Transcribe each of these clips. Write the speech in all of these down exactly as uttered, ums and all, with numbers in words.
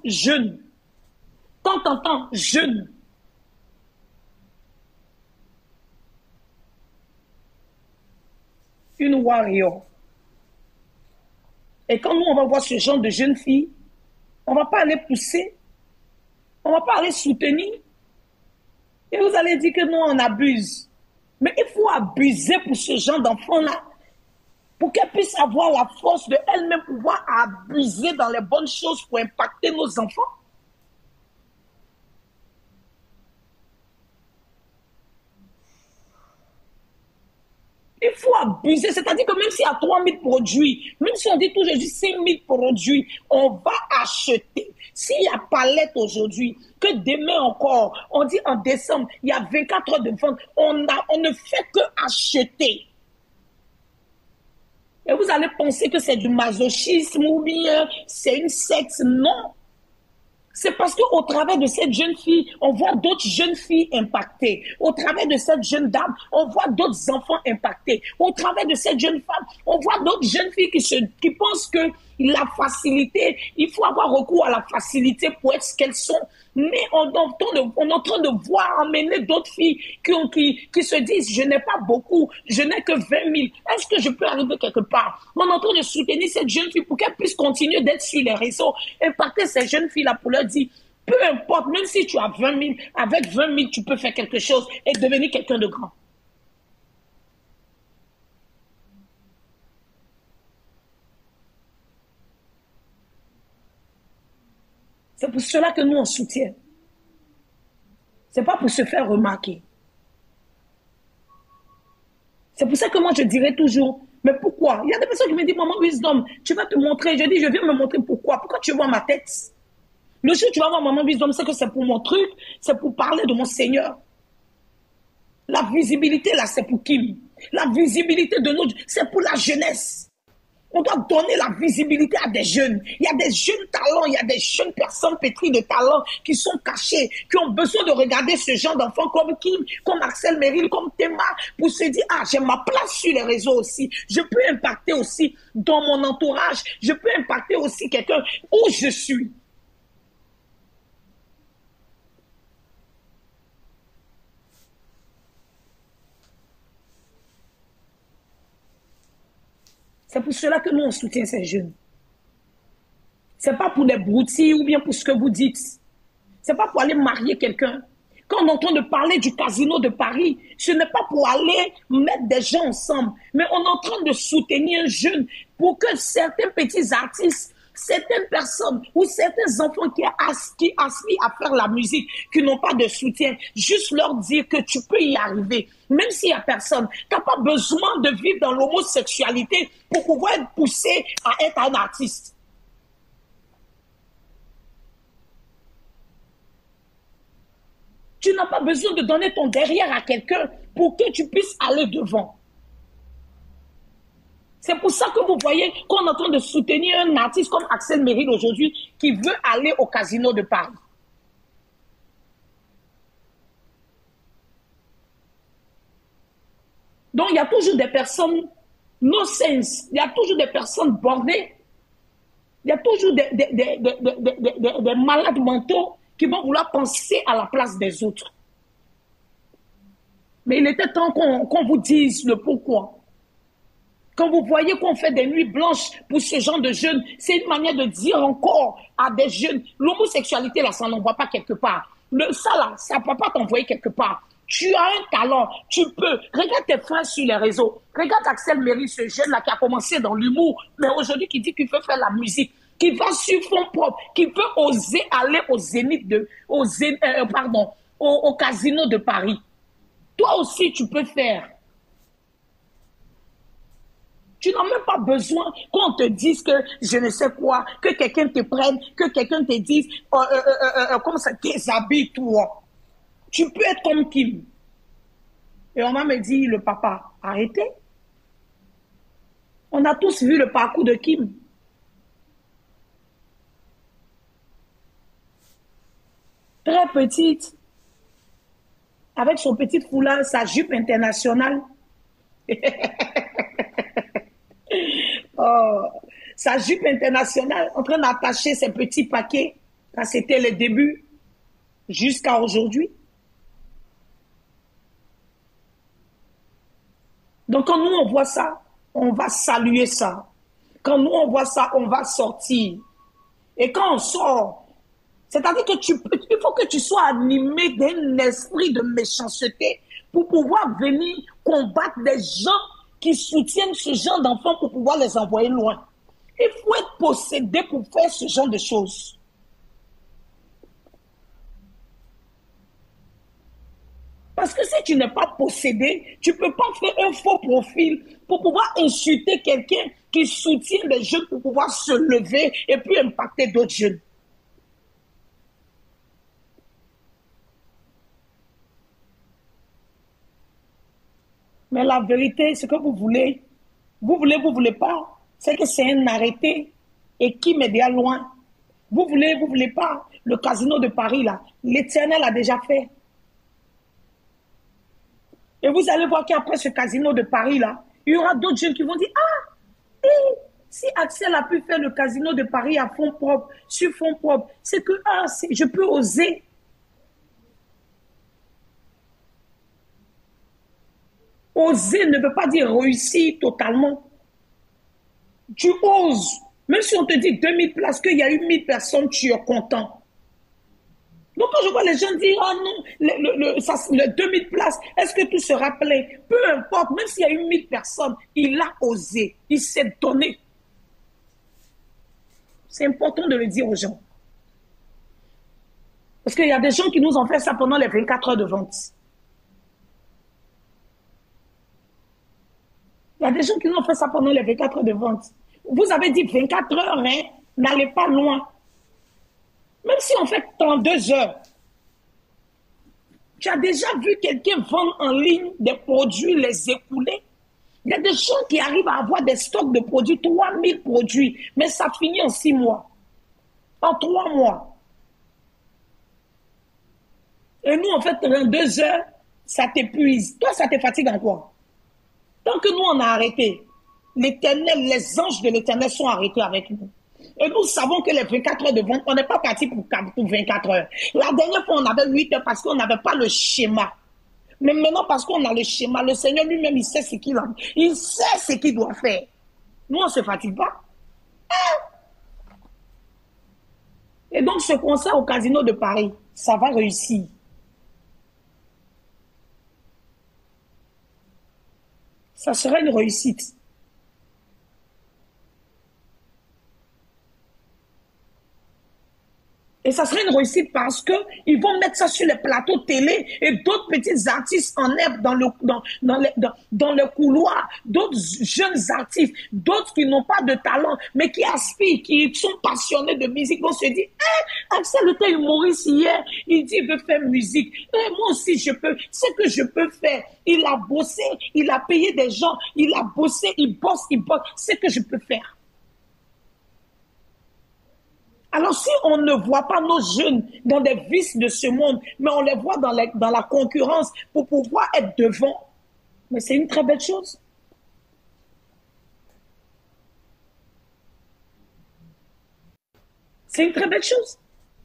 jeune. Tant, tant, tant, jeune. Une warrior. Et quand nous, on va voir ce genre de jeune fille, on ne va pas aller pousser, on ne va pas aller soutenir. Et vous allez dire que nous, on abuse. Mais il faut abuser pour ce genre d'enfant-là, pour qu'elle puisse avoir la force de elle-même pouvoir abuser dans les bonnes choses pour impacter nos enfants. Il faut abuser, c'est-à-dire que même s'il y a trois mille produits, même si on dit aujourd'hui cinq mille produits, on va acheter. S'il y a palette aujourd'hui, que demain encore, on dit en décembre, il y a vingt-quatre heures de vente, on, a, on ne fait que acheter. Et vous allez penser que c'est du masochisme ou bien c'est une sexe. Non. C'est parce qu'au travers de cette jeune fille, on voit d'autres jeunes filles impactées. Au travers de cette jeune dame, on voit d'autres enfants impactés. Au travers de cette jeune femme, on voit d'autres jeunes filles qui, se, qui pensent que la facilité, il faut avoir recours à la facilité pour être ce qu'elles sont. Mais on, on, on est en train de voir emmener d'autres filles qui, ont, qui, qui se disent « je n'ai pas beaucoup, je n'ai que vingt mille, est-ce que je peux arriver quelque part ?» On est en train de soutenir cette jeune fille pour qu'elle puisse continuer d'être sur les réseaux, impacter ces jeunes filles-là pour leur dire « peu importe, même si tu as vingt mille, avec vingt mille, tu peux faire quelque chose et devenir quelqu'un de grand. » C'est pour cela que nous, on soutient. Ce n'est pas pour se faire remarquer. C'est pour ça que moi, je dirais toujours, mais pourquoi? Il y a des personnes qui me disent, maman Wisdom, tu vas te montrer. Je dis, je viens me montrer pourquoi. Pourquoi tu vois ma tête? Le jour où tu vas voir maman Wisdom, c'est que c'est pour mon truc, c'est pour parler de mon Seigneur. La visibilité, là, c'est pour qui? La visibilité de nous, c'est pour la jeunesse. On doit donner la visibilité à des jeunes. Il y a des jeunes talents, il y a des jeunes personnes pétries de talents qui sont cachées, qui ont besoin de regarder ce genre d'enfants comme Kim, comme Axel Merrill, comme Théma, pour se dire, ah, j'ai ma place sur les réseaux aussi. Je peux impacter aussi dans mon entourage. Je peux impacter aussi quelqu'un où je suis. C'est pour cela que nous, on soutient ces jeunes. Ce n'est pas pour des broutilles ou bien pour ce que vous dites. Ce n'est pas pour aller marier quelqu'un. Quand on est en train de parler du casino de Paris, ce n'est pas pour aller mettre des gens ensemble, mais on est en train de soutenir un jeune pour que certains petits artistes, certaines personnes ou certains enfants qui aspirent à faire la musique, qui n'ont pas de soutien, juste leur dire que tu peux y arriver. Même s'il n'y a personne, tu n'as pas besoin de vivre dans l'homosexualité pour pouvoir être poussé à être un artiste. Tu n'as pas besoin de donner ton derrière à quelqu'un pour que tu puisses aller devant. C'est pour ça que vous voyez qu'on est en train de soutenir un artiste comme Axel Merrill aujourd'hui qui veut aller au casino de Paris. Donc, il y a toujours des personnes no sense, il y a toujours des personnes bordées, il y a toujours des, des, des, des, des, des, des, des malades mentaux qui vont vouloir penser à la place des autres. Mais il était temps qu'on qu'on vous dise le pourquoi. Quand vous voyez qu'on fait des nuits blanches pour ce genre de jeunes, c'est une manière de dire encore à des jeunes, l'homosexualité là, ça n'envoie pas quelque part. Le, ça là, ça ne peut pas t'envoyer quelque part. Tu as un talent, tu peux. Regarde tes frères sur les réseaux. Regarde Axel Merrill, ce jeune-là qui a commencé dans l'humour, mais aujourd'hui qui dit qu'il veut faire la musique, qui va sur fond propre, qui veut oser aller au Zénith de, au Zén, euh, pardon, au, au casino de Paris. Toi aussi, tu peux faire. Tu n'as même pas besoin qu'on te dise que je ne sais quoi, que quelqu'un te prenne, que quelqu'un te dise euh, euh, euh, euh, comme ça, déshabille-toi. Tu peux être comme Kim. Et on m'a me dit, le papa, arrêtez. On a tous vu le parcours de Kim. Très petite, avec son petit foulard, sa jupe internationale. Oh, sa jupe internationale, en train d'attacher ses petits paquets. Ça, c'était le début jusqu'à aujourd'hui. Donc, quand nous, on voit ça, on va saluer ça. Quand nous, on voit ça, on va sortir. Et quand on sort, c'est-à-dire que tu peux, il faut que tu sois animé d'un esprit de méchanceté pour pouvoir venir combattre des gens qui soutiennent ce genre d'enfants pour pouvoir les envoyer loin. Il faut être possédé pour faire ce genre de choses. Parce que si tu n'es pas possédé, tu ne peux pas faire un faux profil pour pouvoir insulter quelqu'un qui soutient les jeunes pour pouvoir se lever et puis impacter d'autres jeunes. Mais la vérité, ce que vous voulez, vous voulez, vous ne voulez pas, c'est que c'est un arrêté et qui met bien loin. Vous voulez, vous ne voulez pas, le casino de Paris, là, l'Éternel a déjà fait. Et vous allez voir qu'après ce casino de Paris, là, il y aura d'autres jeunes qui vont dire, ah, hey, si Axel a pu faire le casino de Paris à fond propre, sur fond propre, c'est que, ah, je peux oser. Oser ne veut pas dire réussir totalement. Tu oses. Même si on te dit deux mille places, qu'il y a eu mille personnes, tu es content. Donc quand je vois les gens dire, ah non, le, le, le, ça, le deux mille places, est-ce que tout sera plein? Peu importe, même s'il y a eu mille personnes, il a osé, il s'est donné. C'est important de le dire aux gens. Parce qu'il y a des gens qui nous ont fait ça pendant les vingt-quatre heures de vente. Il y a des gens qui nous ont fait ça pendant les vingt-quatre heures de vente. Vous avez dit vingt-quatre heures, hein, n'allez pas loin. Même si on fait trente-deux heures, tu as déjà vu quelqu'un vendre en ligne des produits, les écouler? Il y a des gens qui arrivent à avoir des stocks de produits, trois mille produits, mais ça finit en six mois, en trois mois. Et nous, on fait trente-deux heures, ça t'épuise. Toi, ça te fatigue en quoi? Tant que nous, on a arrêté, l'Éternel, les anges de l'Éternel sont arrêtés avec nous. Et nous savons que les vingt-quatre heures de vente, on n'est pas parti pour, pour vingt-quatre heures. La dernière fois, on avait huit heures parce qu'on n'avait pas le schéma. Mais maintenant, parce qu'on a le schéma, le Seigneur lui-même, il sait ce qu'il a. Il sait ce qu'il doit faire. Nous, on ne se fatigue pas. Et donc, ce concert au Casino de Paris, ça va réussir. Ça sera une réussite. Et ça serait une réussite parce qu'ils vont mettre ça sur les plateaux télé et d'autres petits artistes en herbe dans le, dans, dans les, dans, dans le couloir, d'autres jeunes artistes, d'autres qui n'ont pas de talent, mais qui aspirent, qui sont passionnés de musique, vont se dire, eh, Axel était humoriste hier, il dit, il veut faire musique. Eh, moi aussi, je peux, c'est que je peux faire. Il a bossé, il a payé des gens, il a bossé, il bosse, il bosse, c'est que je peux faire. Alors, si on ne voit pas nos jeunes dans des vices de ce monde, mais on les voit dans la, dans la concurrence pour pouvoir être devant, mais c'est une très belle chose. C'est une très belle chose.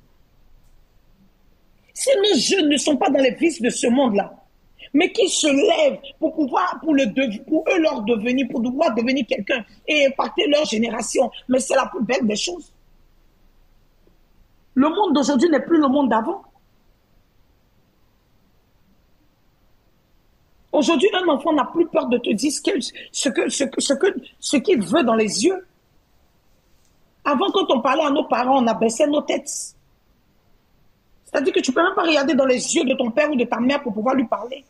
Si nos jeunes ne sont pas dans les vices de ce monde-là, mais qui se lèvent pour pouvoir, pour, le, pour eux leur devenir, pour pouvoir devenir quelqu'un et impacter leur génération, mais c'est la plus belle des choses. Le monde d'aujourd'hui n'est plus le monde d'avant. Aujourd'hui, un enfant n'a plus peur de te dire ce qu'il ce que, ce que, ce que, ce qu'il veut dans les yeux. Avant, quand on parlait à nos parents, on abaissait nos têtes. C'est-à-dire que tu ne peux même pas regarder dans les yeux de ton père ou de ta mère pour pouvoir lui parler.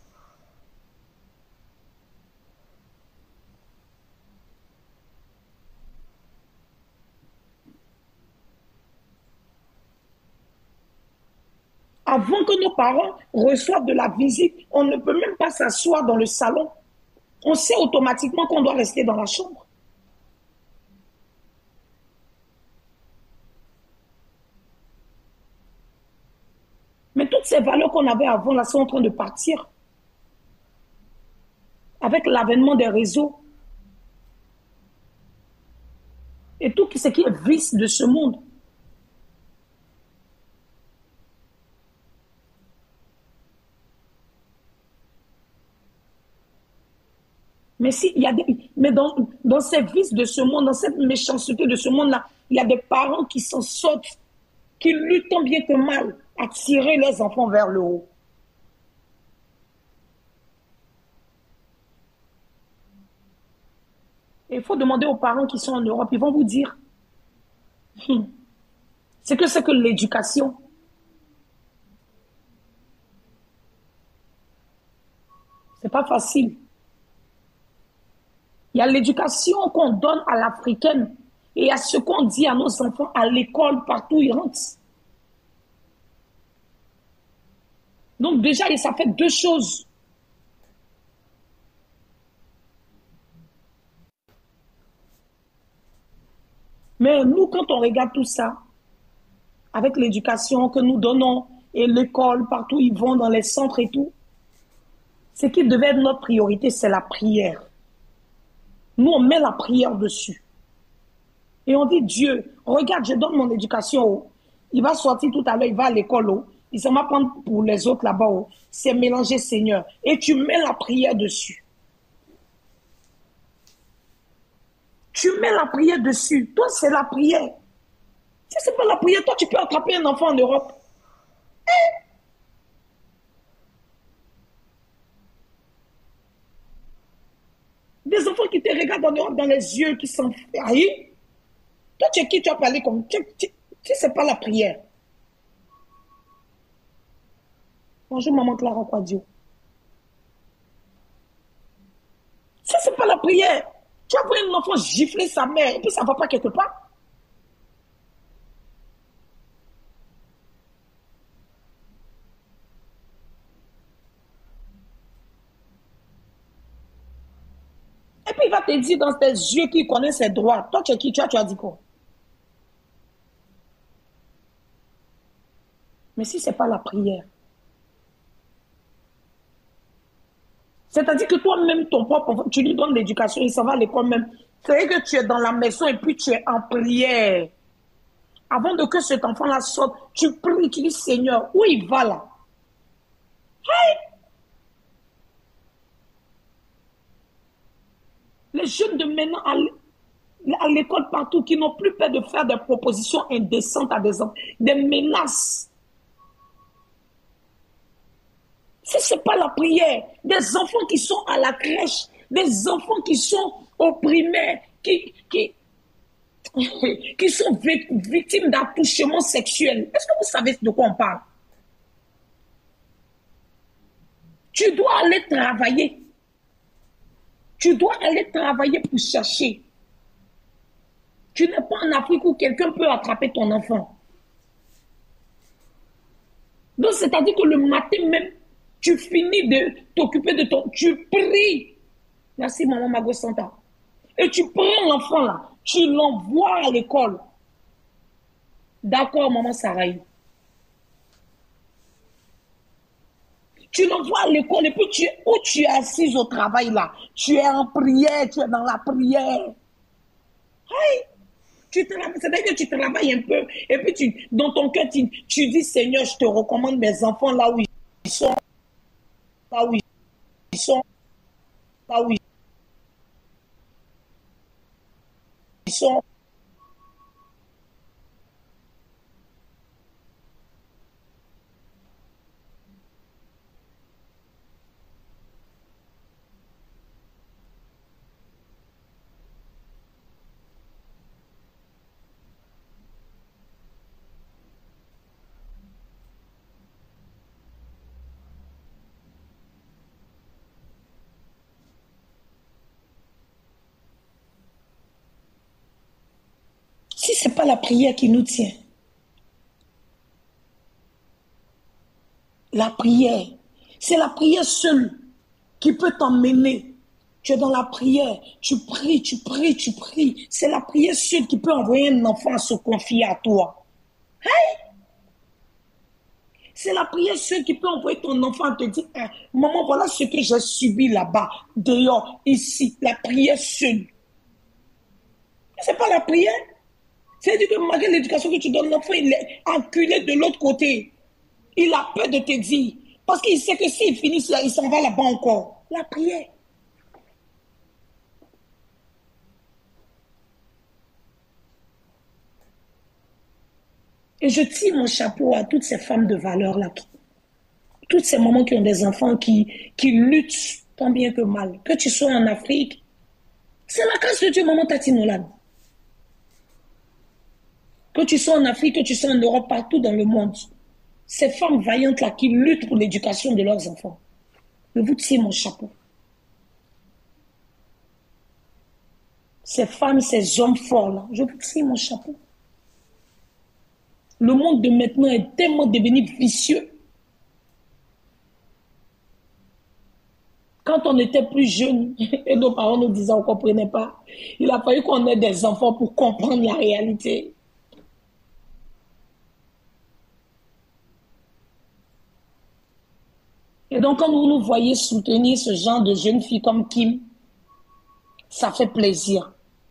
Avant que nos parents reçoivent de la visite, on ne peut même pas s'asseoir dans le salon. On sait automatiquement qu'on doit rester dans la chambre. Mais toutes ces valeurs qu'on avait avant, là, sont en train de partir. Avec l'avènement des réseaux. Et tout ce qui est vice de ce monde. Mais, si, il y a des, mais dans, dans ces vices de ce monde, dans cette méchanceté de ce monde-là, il y a des parents qui s'en sortent, qui luttent tant bien que mal à tirer leurs enfants vers le haut. Et il faut demander aux parents qui sont en Europe, ils vont vous dire, hum, c'est que c'est que l'éducation. C'est pas facile. Il y a l'éducation qu'on donne à l'Africaine et il y a ce qu'on dit à nos enfants à l'école, partout où ils rentrent. Donc déjà, ça fait deux choses. Mais nous, quand on regarde tout ça, avec l'éducation que nous donnons et l'école, partout où ils vont, dans les centres et tout, ce qui devait être notre priorité, c'est la prière. Nous, on met la prière dessus. Et on dit, Dieu, regarde, je donne mon éducation. Il va sortir tout à l'heure, il va à l'école. Il s'en va prendre pour les autres là-bas. C'est mélangé, Seigneur. Et tu mets la prière dessus. Tu mets la prière dessus. Toi, c'est la prière. Si ce n'est pas la prière, toi, tu peux attraper un enfant en Europe. Eh? Des enfants qui te regardent en Europe dans les yeux, qui s'en aïe. Toi, tu es qui? Tu as parlé comme... Tu, tu, tu sais pas la prière. Bonjour, maman Clara Quadio. Ça, c'est pas la prière. Tu as vu un enfant gifler sa mère et puis ça ne va pas quelque part. Et puis il va te dire dans tes yeux qu'il connaît ses droits. Toi, tu es qui? Tu as, tu as dit quoi? Mais si ce n'est pas la prière, c'est-à-dire que toi-même, ton propre, tu lui donnes l'éducation, il s'en va à l'école même. C'est vrai que tu es dans la maison et puis tu es en prière. Avant de que cet enfant-là sorte, tu pries, tu dis, Seigneur, où il va là? Hey! Les jeunes de maintenant à l'école partout qui n'ont plus peur de faire des propositions indécentes à des enfants, des menaces. Si ce n'est pas la prière, des enfants qui sont à la crèche, des enfants qui sont au primaire, qui, qui, qui sont victimes d'attouchements sexuels. Est-ce que vous savez de quoi on parle? Tu dois aller travailler. Tu dois aller travailler pour chercher. Tu n'es pas en Afrique où quelqu'un peut attraper ton enfant. Donc, c'est-à-dire que le matin même, tu finis de t'occuper de ton... Tu pries. Merci, maman Mago Santa. Et tu prends l'enfant là, tu l'envoies à l'école. D'accord, maman Saraï. Tu l'envoies à l'école et puis tu es où tu es assise au travail là. Tu es en prière, tu es dans la prière. Hey! C'est-à-dire que tu travailles un peu et puis tu, dans ton cœur, tu, tu dis, Seigneur, je te recommande mes enfants là où ils sont. Là où ils sont. Là où ils sont. Si ce n'est pas la prière qui nous tient, la prière, c'est la prière seule qui peut t'emmener. Tu es dans la prière, tu pries, tu pries, tu pries. C'est la prière seule qui peut envoyer un enfant à se confier à toi. Hey! C'est la prière seule qui peut envoyer ton enfant à te dire, eh, maman, voilà ce que j'ai subi là-bas, dehors, ici. La prière seule. Ce n'est pas la prière. C'est-à-dire que malgré l'éducation que tu donnes, l'enfant, il est enculé de l'autre côté. Il a peur de te dire. Parce qu'il sait que s'il finit, il s'en va là-bas encore. La prière. Et je tire mon chapeau à toutes ces femmes de valeur-là, toutes ces mamans qui ont des enfants, qui, qui luttent tant bien que mal. Que tu sois en Afrique, c'est la grâce de Dieu, maman Tatinolan. Que tu sois en Afrique, que tu sois en Europe, partout dans le monde. Ces femmes vaillantes-là qui luttent pour l'éducation de leurs enfants. Je vous tire mon chapeau. Ces femmes, ces hommes forts-là, je vous tire mon chapeau. Le monde de maintenant est tellement devenu vicieux. Quand on était plus jeunes, et nos parents nous disaient, on ne comprenait pas, il a fallu qu'on ait des enfants pour comprendre la réalité. Et donc, quand vous nous voyez soutenir ce genre de jeunes filles comme Kim, ça fait plaisir.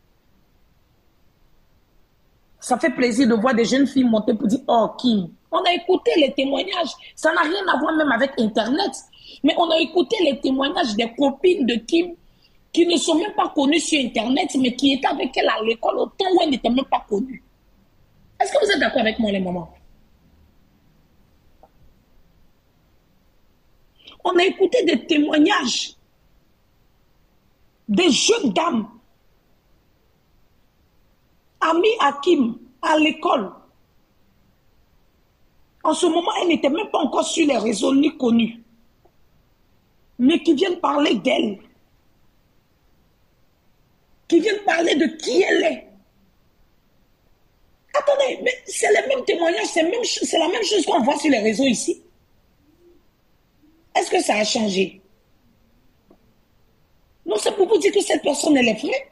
Ça fait plaisir de voir des jeunes filles monter pour dire, oh, Kim. On a écouté les témoignages. Ça n'a rien à voir même avec Internet. Mais on a écouté les témoignages des copines de Kim qui ne sont même pas connues sur Internet, mais qui étaient avec elle à l'école au temps où elle n'était même pas connue. Est-ce que vous êtes d'accord avec moi, les mamans? On a écouté des témoignages des jeunes dames amies à Kim à l'école. En ce moment, elle n'était même pas encore sur les réseaux ni connue, mais qui viennent parler d'elle, qui viennent parler de qui elle est. Attendez, mais c'est les mêmes témoignages, c'est la même chose qu'on voit sur les réseaux ici. Est-ce que ça a changé? Non, c'est pour vous dire que cette personne, elle est vraie.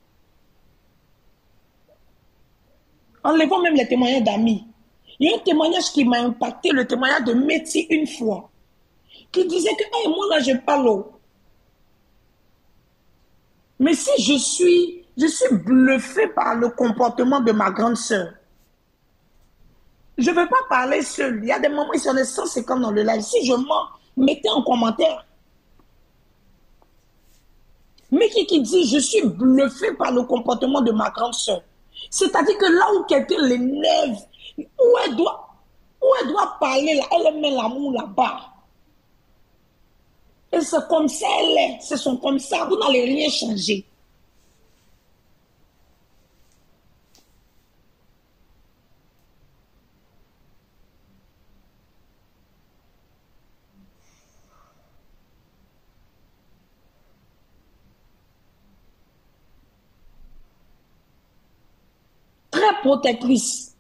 Enlevons même les témoignages d'amis. Il y a un témoignage qui m'a impacté, le témoignage de Métis une fois, qui disait que hey, moi là, je parle. Mais si je suis, je suis bluffé par le comportement de ma grande sœur, je ne veux pas parler seul. Il y a des moments, ils sont des cent cinquante dans le live. Si je mens, mettez en commentaire. Mais qui, qui dit, je suis bluffé par le comportement de ma grande sœur. C'est-à-dire que là où quelqu'un l'énerve, où elle doit, où elle doit parler, là, elle met l'amour là-bas. Et c'est comme ça elle est. Ce sont comme ça. Vous n'allez rien changer. Très protectrice.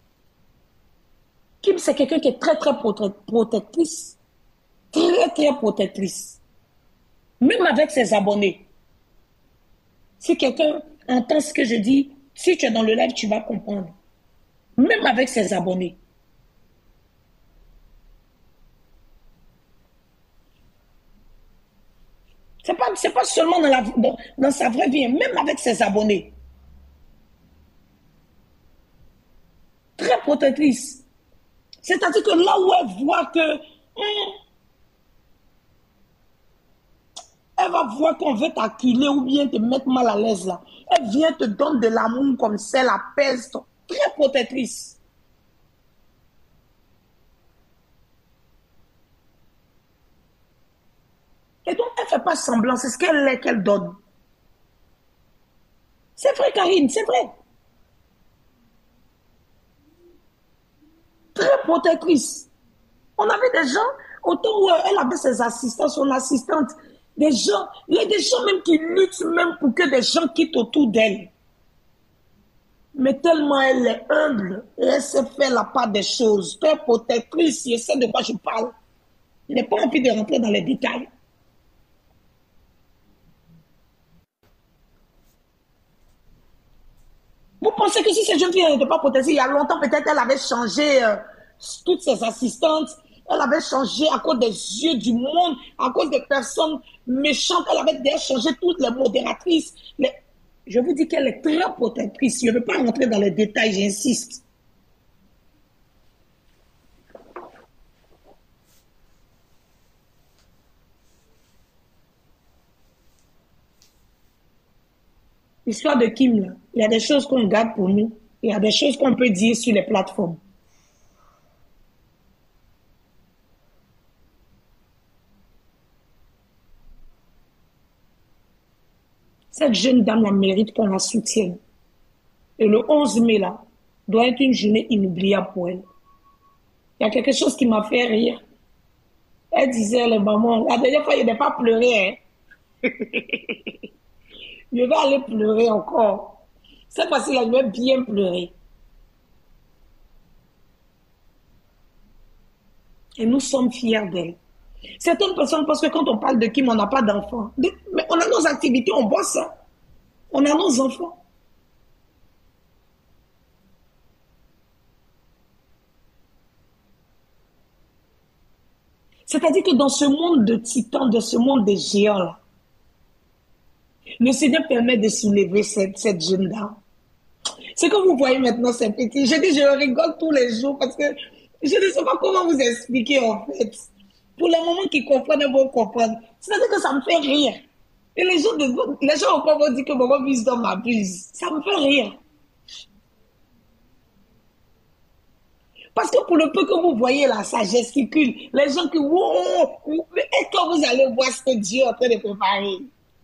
Kim, c'est quelqu'un qui est très, très protectrice. Très, très protectrice. Même avec ses abonnés. Si quelqu'un entend ce que je dis, si tu es dans le live, tu vas comprendre. Même avec ses abonnés. C'est pas, c'est pas seulement dans, la, dans, dans sa vraie vie, même avec ses abonnés. Très protectrice. C'est-à-dire que là où elle voit que hum, elle va voir qu'on veut t'acculer ou bien te mettre mal à l'aise là. Elle vient te donner de l'amour comme ça, elle apaise. Très protectrice. Et donc, elle ne fait pas semblant, c'est ce qu'elle est qu'elle donne. C'est vrai, Karine, c'est vrai. Très protectrice. On avait des gens, au temps où elle avait ses assistants, son assistante, des gens, il y a des gens même qui luttent même pour que des gens quittent autour d'elle. Mais tellement elle est humble, et elle sait faire la part des choses, très protectrice, je sais de quoi je parle. Je n'ai pas envie de rentrer dans les détails. Vous pensez que si cette jeune fille n'était pas protégée, il y a longtemps, peut-être elle avait changé euh, toutes ses assistantes, elle avait changé à cause des yeux du monde, à cause des personnes méchantes, elle avait déjà changé toutes les modératrices. Les... Je vous dis qu'elle est très protectrice. Je ne veux pas rentrer dans les détails, j'insiste. L'histoire de Kim, là, il y a des choses qu'on garde pour nous, il y a des choses qu'on peut dire sur les plateformes. Cette jeune dame, elle mérite qu'on la soutienne. Et le onze mai, là, doit être une journée inoubliable pour elle. Il y a quelque chose qui m'a fait rire. Elle disait, les mamans, la dernière fois, il n'a pas pleuré. Hein. Je vais aller pleurer encore. Cette fois-ci, là, je vais bien pleurer. Et nous sommes fiers d'elle. Certaines personnes pensent que quand on parle de Kim, on n'a pas d'enfants. Mais on a nos activités, on bosse. Hein. On a nos enfants. C'est-à-dire que dans ce monde de titans, dans ce monde des géants, là, le Seigneur permet de soulever cette, cette jeune dame. Ce que vous voyez maintenant, c'est petit. Je dis, je rigole tous les jours parce que je ne sais pas comment vous expliquer en fait. Pour les moments qui comprennent, vont comprendre. C'est-à-dire que ça me fait rire. Et les gens, de, les gens encore vont dire que Maman Wisdom m'abuse. Ça me fait rire. Parce que pour le peu que vous voyez là, ça gesticule. Les gens qui, wow, et quand vous allez voir ce que Dieu est en train de préparer.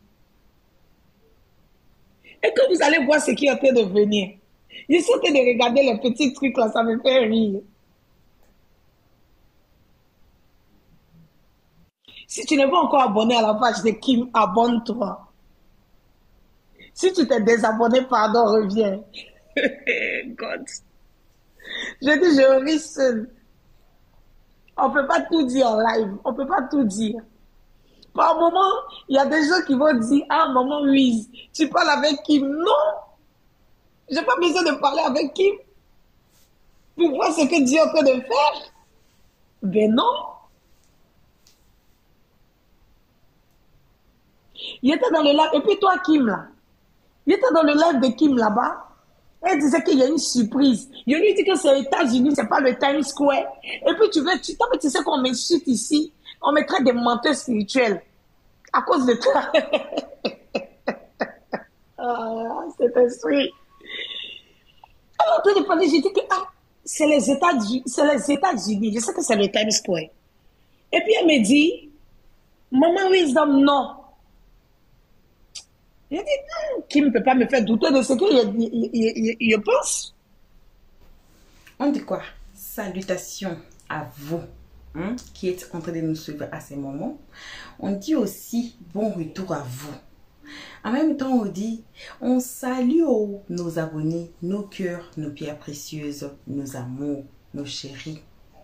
Et quand vous allez voir ce qui est en train de venir. Je suis en train de regarder les petits trucs là, ça me fait rire. Si tu n'es pas encore abonné à la page de Kim, abonne-toi. Si tu t'es désabonné, pardon, reviens. God. Je dis, je ris seul. On ne peut pas tout dire en live. On ne peut pas tout dire. Par moment, il y a des gens qui vont dire, ah, maman Louise, tu parles avec Kim. Non. Je n'ai pas besoin de parler avec Kim. Pour voir ce que Dieu est en train de faire. Ben non. Il était dans le live. Et puis toi, Kim, là. Il était dans le live de Kim là-bas. Elle disait qu'il y a une surprise. Je lui dis que c'est les États-Unis, c'est pas le Times Square. Et puis tu veux, tu, tu sais qu'on m'insulte ici. On me traite des menteurs spirituels. À cause de toi. Ah, c'est esprit. Alors, en train de parler, j'ai dit que ah, c'est les États-Unis. C'est les États-Unis. Je sais que c'est le Times Square. Et puis elle me dit, Maman Wisdom, non. Je dis, non, qui ne peut pas me faire douter de ce que je pense. On dit quoi? Salutations à vous hein, qui êtes en train de nous suivre à ces moments. On dit aussi bon retour à vous. En même temps, on dit, on salue oh, nos abonnés, nos cœurs, nos pierres précieuses, nos amours, nos chéris.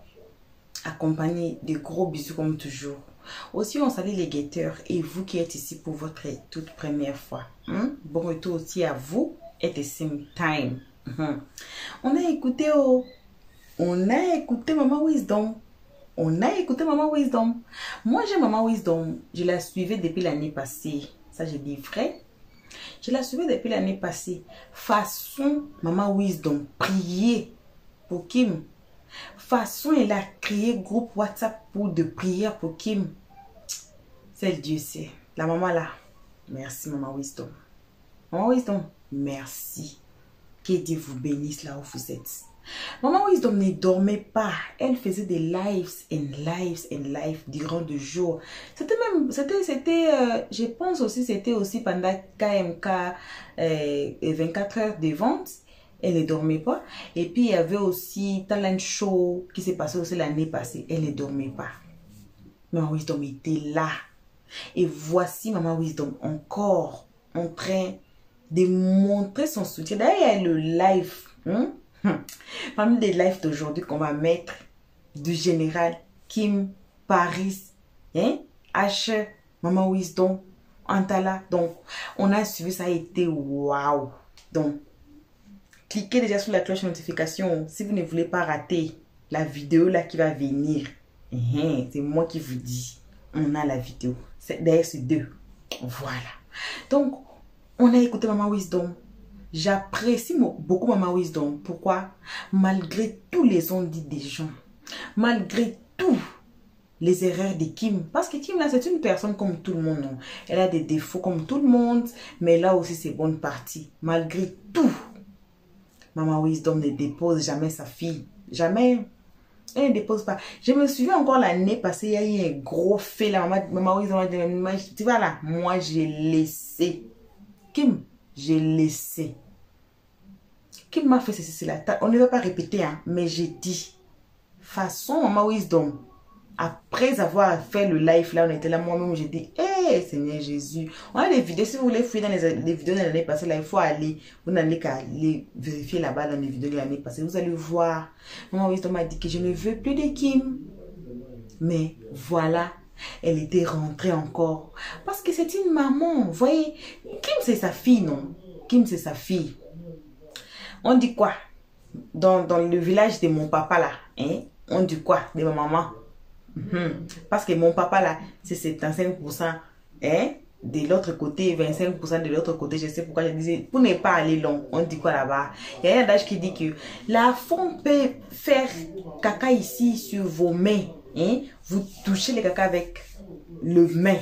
Accompagnés de gros bisous comme toujours. Aussi, on salue les guetteurs et vous qui êtes ici pour votre toute première fois. Hein? Bon retour aussi à vous et the same time. Hein? On a écouté, oh, on a écouté Maman Wisdom. On a écouté Maman Wisdom. Moi, j'ai Maman Wisdom. Je la suivais depuis l'année passée. Ça, je dis vrai. Je la suivais depuis l'année passée. Façon Maman Wisdom, prier pour Kim. Façon, elle a créé groupe WhatsApp pour de prières pour Kim. C'est le Dieu sait. La maman là. Merci Maman Wisdom. Maman Wisdom, merci. Que Dieu vous bénisse là où vous êtes. Maman Wisdom ne dormait pas. Elle faisait des lives and lives and lives durant deux jours. C'était même, c'était, c'était, euh, je pense aussi, c'était aussi pendant K M K euh, vingt-quatre heures de vente. Elle ne dormait pas. Et puis, il y avait aussi Talent Show qui s'est passé aussi l'année passée. Elle ne dormait pas. Maman Wisdom était là. Et voici Maman Wisdom encore en train de montrer son soutien. D'ailleurs, il y a le live. Hein? Parmi les lives d'aujourd'hui qu'on va mettre du général Kim, Paris, hein? H, Maman Wisdom, Antala. Donc, on a suivi, ça a été waouh. Donc, cliquez déjà sur la cloche de notification si vous ne voulez pas rater la vidéo là qui va venir. C'est moi qui vous dis. On a la vidéo. D'ailleurs, c'est deux. Voilà. Donc, on a écouté Maman Wisdom. J'apprécie beaucoup Maman Wisdom. Pourquoi? Malgré tous les ondits des gens. Malgré tout les erreurs de Kim. Parce que Kim là, c'est une personne comme tout le monde. Non? Elle a des défauts comme tout le monde. Mais là aussi, c'est bonne partie. Malgré tout. Maman Wisdom ne dépose jamais sa fille. Jamais. Elle ne dépose pas. Je me souviens encore l'année passée, il y a eu un gros fait. La maman, maman Wisdom, tu vois là, moi j'ai laissé. Kim, j'ai laissé. Kim m'a fait ceci, cela. On ne va pas répéter, hein, mais j'ai dit. Façon, Maman Wisdom. Après avoir fait le live là, on était là, moi-même, j'ai dit, hé, hey, Seigneur Jésus. On a des vidéos, si vous voulez fouiller dans les, les vidéos de l'année passée, là, il faut aller, vous n'allez qu'à aller vérifier là-bas dans les vidéos de l'année passée. Vous allez voir. Maman Wisdom m'a dit que je ne veux plus de Kim. Mais voilà, elle était rentrée encore. Parce que c'est une maman, vous voyez. Kim, c'est sa fille, non? Kim, c'est sa fille. On dit quoi? Dans, dans le village de mon papa, là, hein? On dit quoi? De ma maman? Mmh. Parce que mon papa là, c'est soixante-quinze pour cent hein, de l'autre côté, vingt-cinq pour cent de l'autre côté. Je sais pourquoi je disais, pour ne pas aller long, on dit quoi là-bas? Il y a un adage qui dit que la femme peut faire caca ici sur vos mains. Hein? Vous touchez le caca avec le main.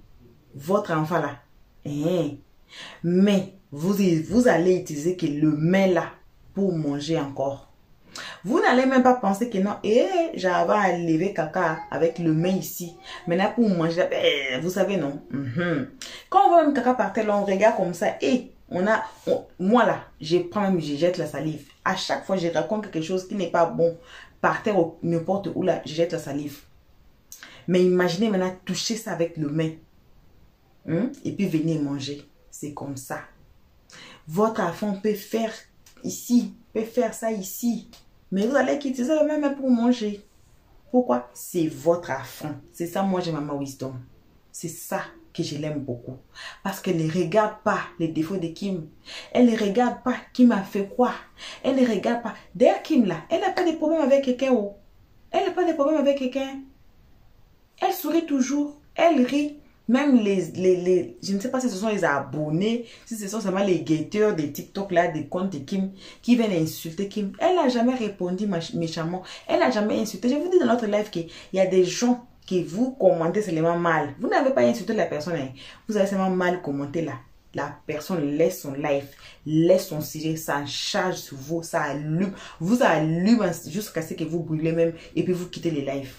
Votre enfant là. Hein? Mais vous, vous allez utiliser que le main là pour manger encore. Vous n'allez même pas penser que non, et eh, j'avais à lever caca avec le main ici. Maintenant, pour manger, eh, vous savez, non. Mm-hmm. Quand on voit un caca par terre, on regarde comme ça, et on a, on, moi là, je prends même, je jette la salive. À chaque fois, je raconte quelque chose qui n'est pas bon, par terre ou n'importe où là, je jette la salive. Mais imaginez maintenant toucher ça avec le main. Hein? Et puis venir manger. C'est comme ça. Votre enfant peut faire ici, peut faire ça ici. Mais vous allez utiliser le même pour manger. Pourquoi? C'est votre enfant. C'est ça, moi, j'ai Maman Wisdom. C'est ça que je l'aime beaucoup. Parce qu'elle ne regarde pas les défauts de Kim. Elle ne regarde pas Kim a fait quoi. Elle ne regarde pas. D'ailleurs, Kim, là, elle n'a pas de problème avec quelqu'un. Oh. Elle n'a pas de problème avec quelqu'un. Elle sourit toujours. Elle rit. Même les, les, les, je ne sais pas si ce sont les abonnés, si ce sont seulement les guetteurs des TikTok là, des comptes de Kim, qui viennent insulter Kim. Elle n'a jamais répondu méchamment. Elle n'a jamais insulté. Je vous dis dans notre live qu'il y a des gens qui vous commentez seulement mal. Vous n'avez pas insulté la personne. Hein. Vous avez seulement mal commenté là. La personne laisse son live, laisse son sujet, ça charge sur vous, ça allume. Vous allume jusqu'à ce que vous brûlez même et puis vous quittez les lives.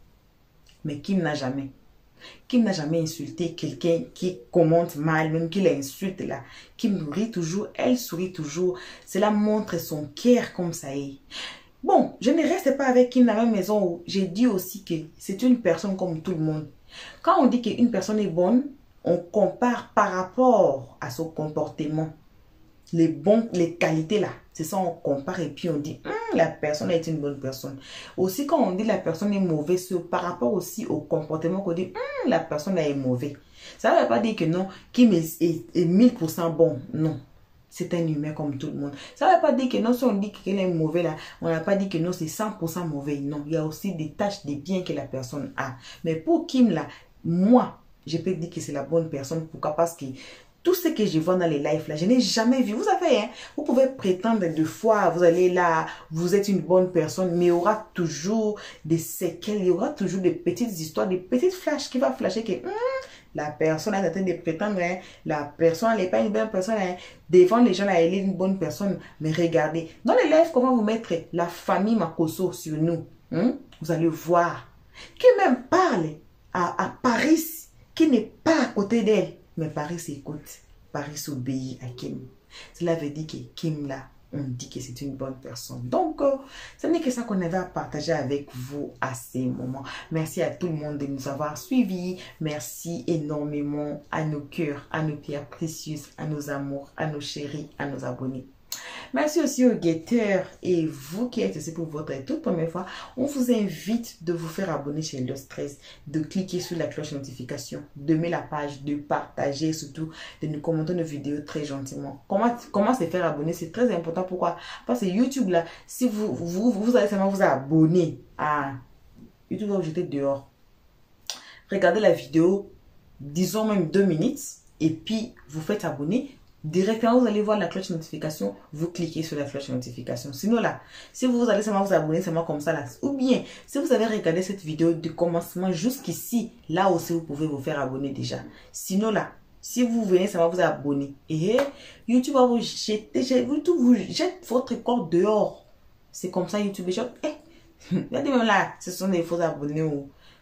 Mais Kim n'a jamais. Kim n'a jamais insulté quelqu'un qui commente mal, même qui l'insulte là. Kim rit toujours, elle sourit toujours. Cela montre son cœur comme ça est. Bon, je ne reste pas avec Kim dans la même maison où j'ai dit aussi que c'est une personne comme tout le monde. Quand on dit qu'une personne est bonne, on compare par rapport à son comportement. Les bons, les qualités là, c'est ça, on compare et puis on dit hm, la personne est une bonne personne. Aussi quand on dit la personne est mauvaise, c'est par rapport aussi au comportement qu'on dit hm, la personne là est mauvaise. Ça ne veut pas dire que non, Kim est, est, est mille pour cent bon, non. C'est un humain comme tout le monde. Ça ne veut pas dire que non, si on dit qu'elle est mauvais là, on n'a pas dit que non, c'est cent pour cent mauvais. Non, il y a aussi des tâches, des biens que la personne a. Mais pour Kim là, moi, je peux dire que c'est la bonne personne. Pourquoi? Parce que tout ce que je vois dans les lives là, je n'ai jamais vu. Vous savez, hein, vous pouvez prétendre deux fois, vous allez là, vous êtes une bonne personne, mais il y aura toujours des séquelles, il y aura toujours des petites histoires, des petites flashs qui vont flasher que hum, la personne est en train de prétendre, hein, la personne n'est pas une bonne personne, hein, devant les gens, elle est une bonne personne. Mais regardez, dans les lives, comment vous mettre la famille Makosso sur nous, hein, vous allez voir, qui même parle à, à Paris, qui n'est pas à côté d'elle. Mais Paris s'écoute, Paris s'obéit à Kim. Cela veut dire que Kim là, on dit que c'est une bonne personne. Donc, euh, ce n'est que ça qu'on avait à partager avec vous à ces moments. Merci à tout le monde de nous avoir suivis. Merci énormément à nos cœurs, à nos pierres précieuses, à nos amours, à nos chéris, à nos abonnés. Merci aussi aux guetteurs et vous qui êtes ici pour votre toute première fois, on vous invite de vous faire abonner chez Hello Stress, de cliquer sur la cloche notification, de mettre la page, de partager, surtout de nous commenter nos vidéos très gentiment. Comment, comment se faire abonner, c'est très important. Pourquoi? Parce que YouTube là, si vous, vous, vous allez seulement vous abonner à YouTube, va vous jeter dehors. Regardez la vidéo, disons même deux minutes, et puis vous faites abonner. Directement, vous allez voir la cloche de notification, vous cliquez sur la cloche de notification. Sinon là, si vous allez seulement vous abonner seulement comme ça là, ou bien si vous avez regardé cette vidéo du commencement jusqu'ici, là aussi vous pouvez vous faire abonner déjà. Sinon là, si vous venez seulement vous abonner, et YouTube va vous jeter, YouTube vous jette votre corps dehors. C'est comme ça YouTube jette. Eh, regardez même là, ce sont des faux abonnés ou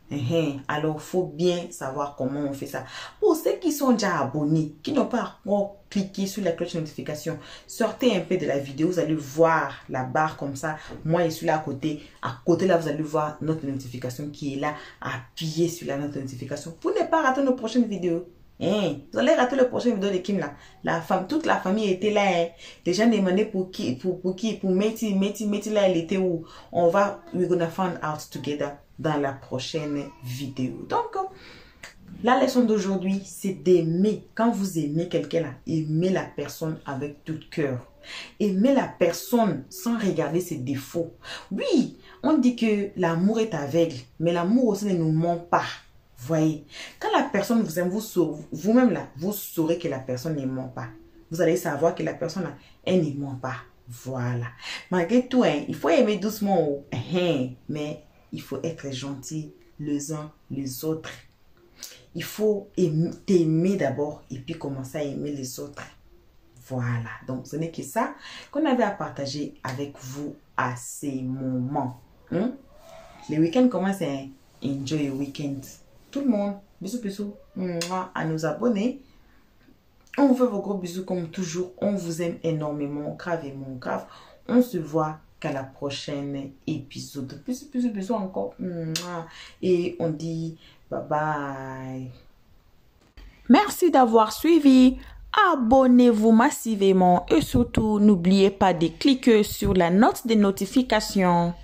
Uh-huh. Alors, il faut bien savoir comment on fait ça. Pour ceux qui sont déjà abonnés, qui n'ont pas encore cliqué sur la cloche de notification, sortez un peu de la vidéo, vous allez voir la barre comme ça. Moi, je suis là à côté. À côté, là, vous allez voir notre notification qui est là. Appuyez sur la notre notification pour ne pas rater nos prochaines vidéos. Hein? Vous allez rater le prochain vidéo de Kim là. La femme, toute la famille était là. Hein? Les gens demandaient pour qui, pour, pour qui, pour Métis, Métis, Métis là, elle était où? On va, we're gonna find out together dans la prochaine vidéo. Donc, la leçon d'aujourd'hui, c'est d'aimer. Quand vous aimez quelqu'un là, aimez la personne avec tout cœur. Aimez la personne sans regarder ses défauts. Oui, on dit que l'amour est aveugle, mais l'amour aussi ne nous ment pas. Voyez, quand la personne vous aime, vous vous-même là, vous saurez que la personne ne ment pas. Vous allez savoir que la personne là, elle ne ment pas. Voilà. Malgré tout, hein, il faut aimer doucement, hein, mais il faut être gentil les uns les autres. Il faut t'aimer d'abord et puis commencer à aimer les autres. Voilà. Donc, ce n'est que ça qu'on avait à partager avec vous à ces moments. Hein? Les week-ends commencent à enjoy your weekend. Tout le monde, bisous, bisous, à nos abonnés. On vous fait vos gros bisous comme toujours. On vous aime énormément, grave et mon grave. On se voit qu'à la prochaine épisode. Bisous, bisous, bisous encore. Et on dit bye bye. Merci d'avoir suivi. Abonnez-vous massivement et surtout n'oubliez pas de cliquer sur la note de notification.